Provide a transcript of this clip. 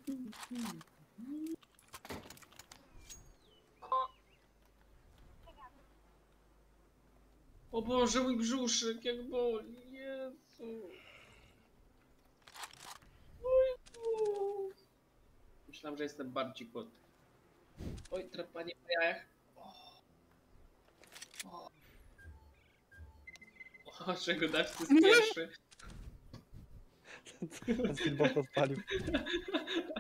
O Boże, mój brzuszek, jak boli, Jezu. Ojku. Myślałem, że jestem bardziej kot. Oj, trepanie po jajach. O, czego dać, to jest pierwszy. Ten speedboat odpalił.